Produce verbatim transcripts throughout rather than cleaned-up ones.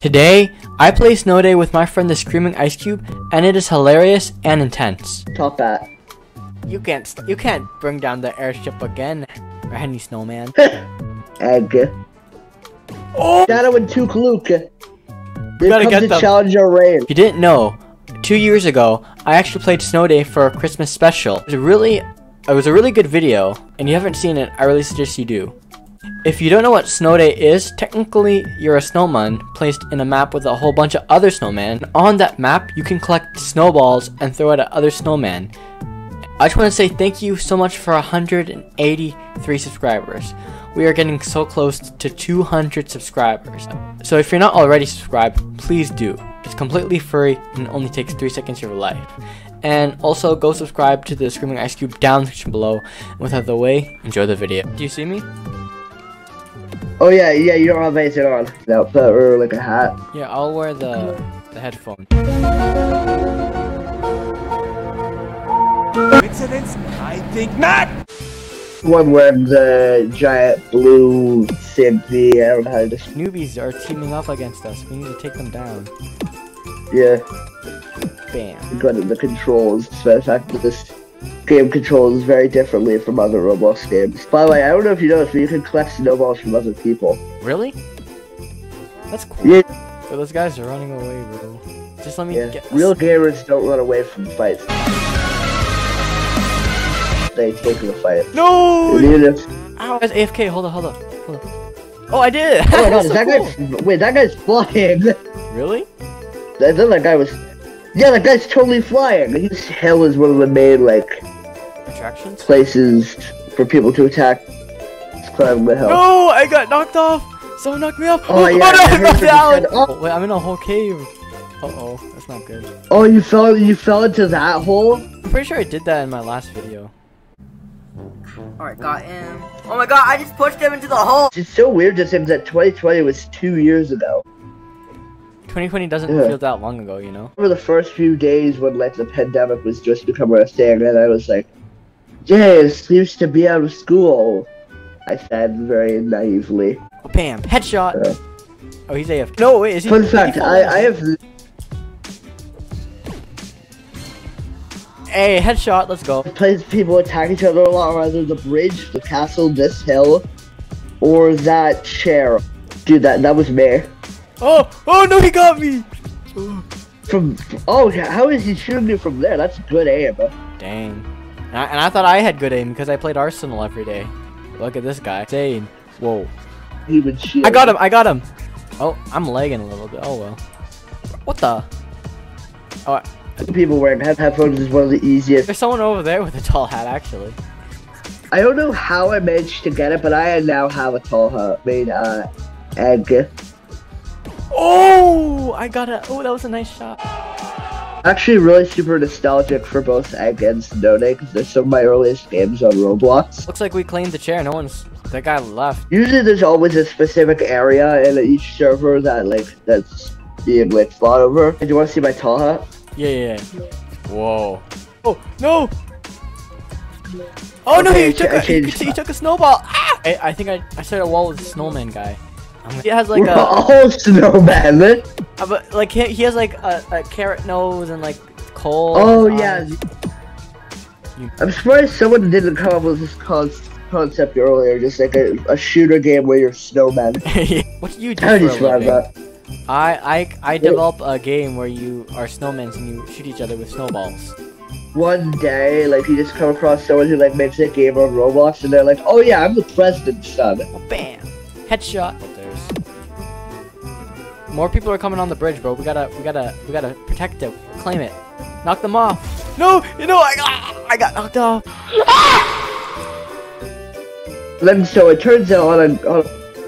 Today, I play Snow Day with my friend the Screaming Ice Cube, and it is hilarious and intense. Top that. You can't st you can't bring down the airship again, Randy Snowman. Egg. Oh! Shadow and Took Luke. Here gotta comes get the them. challenge your reign. If you didn't know, two years ago, I actually played Snow Day for a Christmas special. It was a really, it was a really good video, and you haven't seen it, I really suggest you do. If you don't know what Snow Day is, technically you're a snowman placed in a map with a whole bunch of other snowmen. On that map, you can collect snowballs and throw it at other snowmen. I just want to say thank you so much for one hundred eighty-three subscribers. We are getting so close to two hundred subscribers. So if you're not already subscribed, please do. It's completely free and it only takes three seconds of your life. And also go subscribe to the Screaming Ice Cube down in the description below. And without the way, enjoy the video. Do you see me? Oh yeah, yeah, you don't have anything on. No, or like a hat. Yeah, I'll wear the the headphone. Coincidence? I think not! One wearing the giant blue Sydney, I don't know how to describe. Newbies are teaming up against us. We need to take them down. Yeah, Bam. got the controls. The fact that this game controls very differently from other Roblox games. By the way, I don't know if you noticed, but you can collect snowballs from other people. Really? That's cool. Yeah, So those guys are running away, bro. Just let me yeah. get Real gamers don't run away from fights. They take the fight. No! And even if- Ow! That's A F K. Hold on, hold on, hold on. Oh, I did it! Oh my god, So that cool. guy's- wait, that guy's flying. Really? I thought that guy was. Yeah, that guy's totally flying. This hill is one of the main like Attractions? places for people to attack. It's climbing the hill. No! I got knocked off! Someone knocked me off! Oh, yeah, no! I I heard fell what you down! said. Oh. Oh, wait, I'm in a whole cave. Uh oh, that's not good. Oh, you fell. You fell into that hole. I'm pretty sure I did that in my last video. Alright, got him. Oh my god, I just pushed him into the hole! It's so weird to think that twenty twenty was two years ago. twenty twenty doesn't Yeah. feel that long ago, you know? For the first few days when like the pandemic was just becoming a thing, and I was like, "Yay, it seems to be out of school," I said very naively. Oh, bam! Headshot! Uh, Oh, he's A F K. No, wait, is he? Fun did he fact: fall I down? I have. Hey, headshot, let's go. Places people attack each other a lot, either the bridge, the castle, this hill, or that chair. Dude, that that was me. Oh, oh no, he got me! From oh, how is he shooting you from there? That's good aim. Dang. And I, and I thought I had good aim because I played Arsenal every day. Look at this guy. Insane. Whoa. Human shield. I got him, I got him! Oh, I'm lagging a little bit. Oh well. What the? Oh, I, People wearing head headphones is one of the easiest. there's someone over there with a tall hat, actually. I don't know how I managed to get it, but I now have a tall hat made uh egg. Oh, I got it. Oh, that was a nice shot. Actually, really super nostalgic for both Egg and Snow Day because they're some of my earliest games on Roblox. Looks like we claimed the chair. No one's. That guy left. Usually, there's always a specific area in each server that like that's being like fought over. Do you want to see my tall hat? Yeah, yeah, yeah. Whoa. Oh, no! Oh no, Okay, he took I a, he, changed- he took a snowball! Ah! I, I think I, I started a wall with the snowman guy. I'm, he has like We're a, all snowman. uh, but like he, he has like a, a carrot nose and like coal. Oh on his yeah. eyes. You- I'm surprised someone didn't come up with this con concept earlier. Just like a, a shooter game where you're snowman. What do you do How do for you a describe living? that? I, I, I develop a game where you are snowmen and you shoot each other with snowballs. One day, like you just come across someone who like makes a game on Roblox, and they're like, "Oh yeah, I'm the president's son." Oh, bam! Headshot. Oh, there's more people are coming on the bridge, bro. We gotta, we gotta, we gotta protect it, claim it, knock them off. No, you know I got, I got knocked off. Then so it turns out on a, on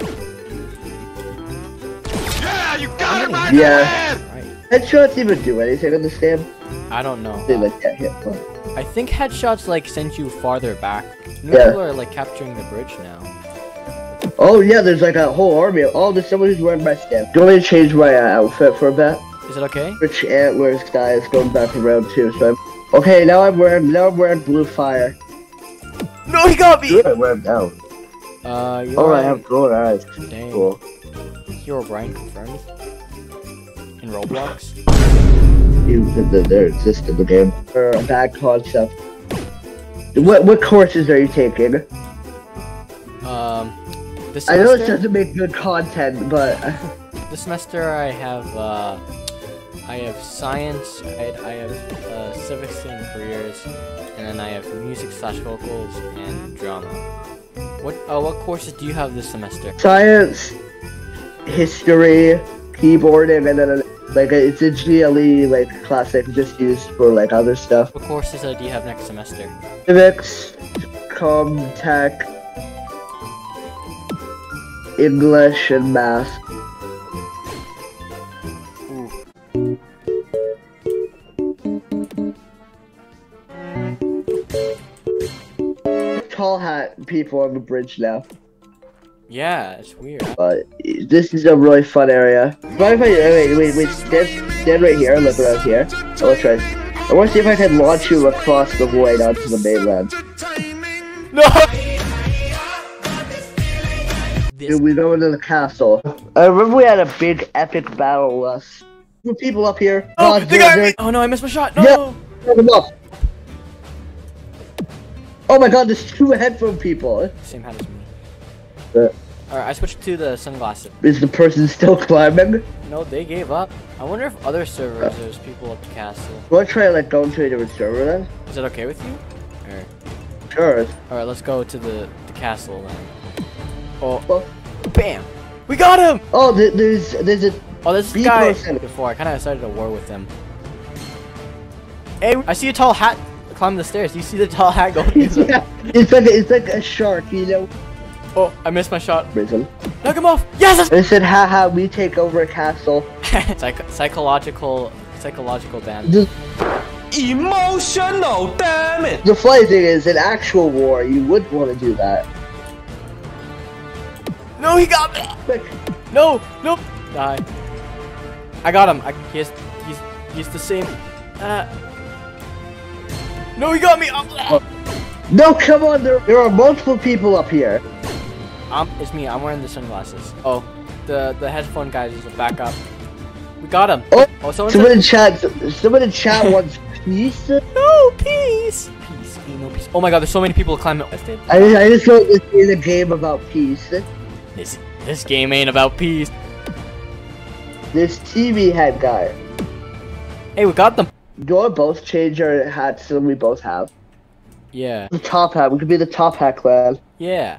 Yeah, you got it right Yeah. there! Right. headshots even do anything in this game? I don't know. They like get hit. Huh? I think headshots like send you farther back. New Yeah. people are like capturing the bridge now. Oh yeah, there's like a whole army. Oh, there's someone who's wearing my skin. Do you want me to change my uh, outfit for a bit? Is it okay? Rich antlers guy is going back around too. So I'm okay. Now I'm wearing now I'm wearing blue fire. No, he got me. Good, I wear them now. Uh, you're Oh, I right. have gold eyes. Dang. Cool. Hero Brian confirmed. in Roblox? Even that they exist in the game. Or a bad concept. What what courses are you taking? Um, this I know it semester, doesn't make good content, but this semester I have uh, I have science, I, I have uh, civics and careers, and then I have music slash vocals and drama. What uh, what courses do you have this semester? science, history, keyboarding, and then like it's a G L E like classic just used for like other stuff. What courses uh, do you have next semester? Civics, com tech, English, and math. Ooh. Tall hat people on the bridge now. Yeah, it's weird. But this is a really fun area. What if I wait wait wait stand, stand right here, look around here. Oh, let's try. I want to see if I can launch you across the void onto the mainland. No. Dude, we go into the castle. I remember we had a big epic battle last. There people up here. Oh, God, they got me! Oh no, I missed my shot. No. Yeah. Turn them off. Oh my God, there's two headphone people. Same hat as me. Uh, Alright, I switched to the sunglasses. is the person still climbing? No, they gave up. I wonder if other servers there's people up the castle. Want to try like going to a different server then? Is that okay with you? Or... Sure. Alright, let's go to the, the castle then. Oh, Well, bam! We got him! oh, th there's there's a Oh, this B guy person. before. I kind of started a war with him. Hey, I see a tall hat climbing the stairs. Do you see the tall hat going through the... yeah, it's like a, it's like a shark, you know. Oh, I missed my shot. Prison. Knock him off! Yes! They said, haha, we take over a castle. Psych psychological, psychological damage. The, Emotional damage. the funny thing is, in actual war, you would want to do that. No, he got me! Quick. No, nope. Die. I got him. I, he has, he's, he's the same. Uh, no, he got me. Oh, No, come on, there, there are multiple people up here. um, it's me. I'm wearing the sunglasses. Oh, the the headphone guys is a backup. We got him. Oh, Oh, someone someone said, in chat, someone in chat wants peace. no peace. Peace. Ain't no peace. Oh my God, there's so many people climbing. I, I just want this is a game about peace. This this game ain't about peace. This T V head guy. Hey, we got them. Do you want to both change our hats so we both have? Yeah. The top hat, we could be the top hat clan. Yeah.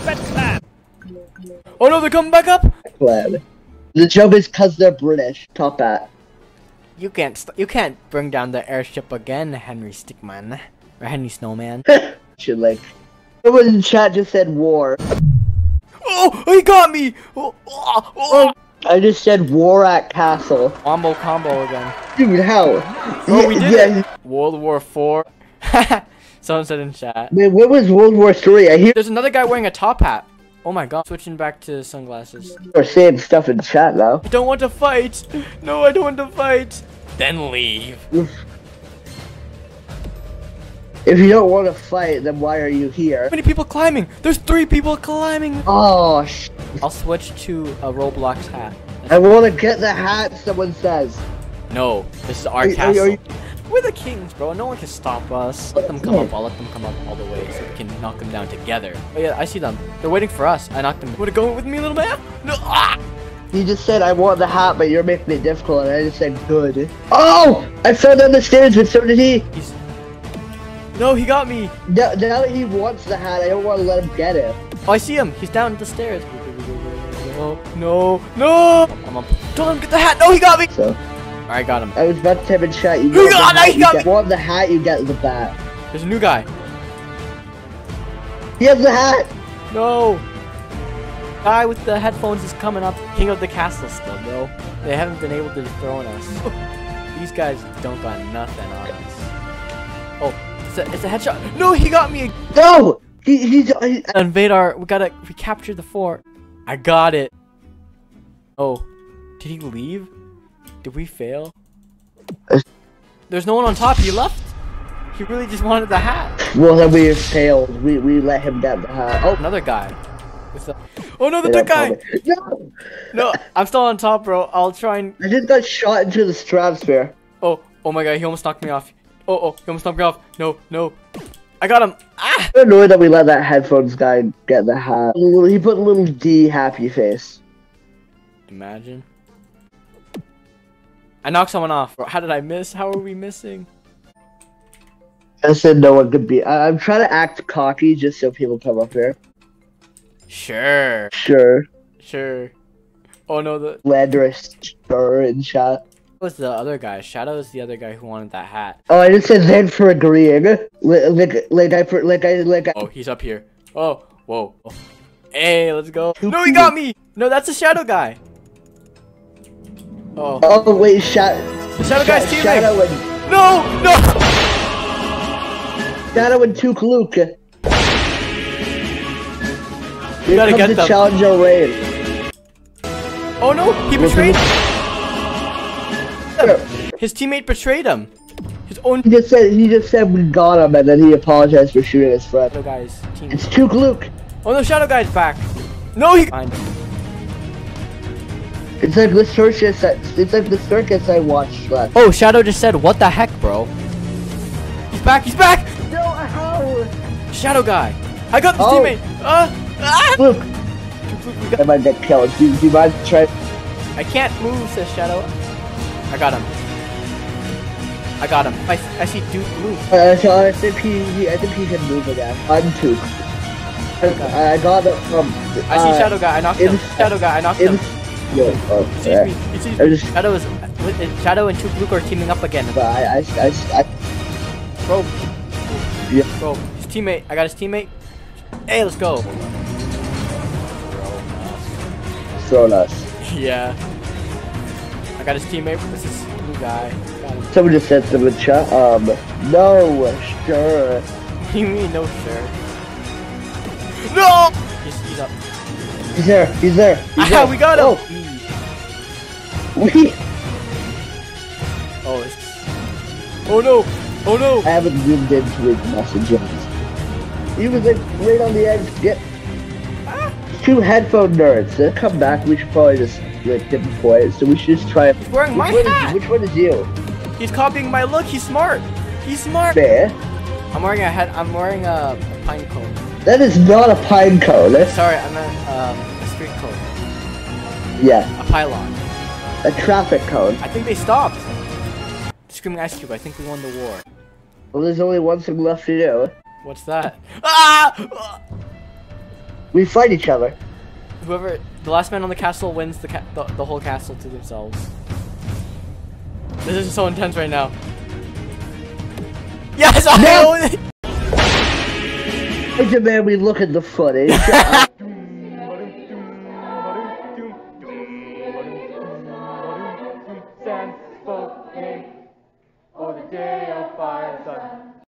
Oh no, they're coming back up. Clan. The joke is cause they're British. Top hat. You can't st you can't bring down the airship again, Henry Stickman or Henry Snowman. Should like. Someone in chat just said war. Oh, he got me. Oh, oh, oh. I just said war at castle. Combo combo again. Dude, how? Oh, we did yeah, it. World War Four. Someone said in chat. Man, what was World War Three? I hear There's another guy wearing a top hat. Oh my God. Switching back to sunglasses. people are saying stuff in chat now. I don't want to fight. No, I don't want to fight. Then leave. If you don't want to fight, then why are you here? How many people climbing? There's three people climbing. Oh, sh I'll switch to a Roblox hat. I want to get the hat, someone says. No, this is our Are you- are castle. you- We're the kings, bro. No one can stop us. Let them come up. I'll let them come up all the way so we can knock them down together. Oh yeah, I see them. They're waiting for us. I knocked them. Wanna go with me, little man? No. Ah! You just said I want the hat, but you're making it difficult, and I just said good. Oh! I fell down the stairs, but so did he. He's... No, he got me. Now, now that he wants the hat, I don't want to let him get it. Oh, I see him. He's down the stairs. No, no, no. I'm up. Don't get the hat. No, he got me. So, I got him. I was about to type in chat. You You want got- the hat, he you got get, want the hat, you get the bat. There's a new guy. He has the hat! No. Guy with the headphones is coming up. King of the castle still, bro. They haven't been able to dethrone us. These guys don't got nothing on us. Oh, it's a, it's a headshot. No, he got me. No! He, he's... He, Invade our... We gotta recapture the fort. I got it. Oh. Did he leave? Did we fail? There's no one on top. He left? He really just wanted the hat. well, then we failed. We, we let him get the hat. Oh, another guy. With the... Oh no, the They big don't call guy! me- No! No, I'm still on top, bro. I'll try and. I just got shot into the stratosphere. Oh, oh my god, he almost knocked me off. Oh, oh, he almost knocked me off. No, no. I got him. Ah! I'm annoyed that we let that headphones guy get the hat. He put a little D happy face. Imagine. I knocked someone off. How did I miss? How are we missing? I said no one could be. I I'm trying to act cocky just so people come up here. Sure. Sure. Sure. Oh no, the Slanderous sure in chat. was the other guy. Shadow is the other guy who wanted that hat. Oh, I just said then for agreeing. Like, like, like I, per- like I, like I. Oh, he's up here. Oh, whoa. Oh. Hey, let's go. Two No, he got me. No, that's the shadow guy. Oh, Oh wait, shot. the shadow guy's teammate. Shadow and No, no. Shadow and Tuke Luke. Here gotta comes get the them. Challenger raid. Oh no, he betrayed. He His teammate betrayed him. His own just said he just said we got him, and then he apologized for shooting his friend. shadow guy's teammate. It's Tuke Luke. Oh no, shadow guy's back. No, he. Fine. It's like the circus. That, it's like the circus I watched last. Oh, Shadow just said, "What the heck, bro?" He's back. He's back. No, how? Shadow guy. I got the Oh. teammate. Uh, ah! Luke, I might get killed. Do, do you mind trying? I can't move, says Shadow. I got him. I got him. I, I see Duke move. Uh, so I think he, he, I think he can move again. I'm Tuke. I, I got it from. I see uh, Shadow guy. I knocked in- him. Shadow guy. I knocked in- him. Yo, oh, He sees yeah. me. He sees I me. just- Shadow is. with- Shadow and Duke Luke are teaming up again. But I, I, I, I, Bro. Yeah. Bro. His teammate. I got his teammate. Hey, let's go. thrown us. Yeah. I got his teammate. This is blue guy. Got him. Someone just said something in the chat. Um, no, sure. You mean no sure? No! He's, he's up. He's there. He's there. He's Ah, there. we got him! Oh, we. Oh, it's... Oh no! Oh no! I haven't zoomed into his messages. He was like right on the edge. Get two headphone nerds. They'll come back. We should probably just like get the point. So we should just try. He's wearing my which one hat! Is, which one is you? He's copying my look. He's smart. He's smart. Fair. I'm wearing a head. I'm wearing a, a pine cone. That is not a pine cone. That's, Sorry, I meant um, a street cone. yeah, A pylon. a traffic cone. I think they stopped. Screaming Ice Cube. I think we won the war. Well, there's only one thing left to do. What's that? Ah! We fight each other. Whoever, the last man on the castle wins the ca the, the whole castle to themselves. This is so intense right now. Yes, I No! own it. I demand we look at the footage. Oh, the day of fire, sun.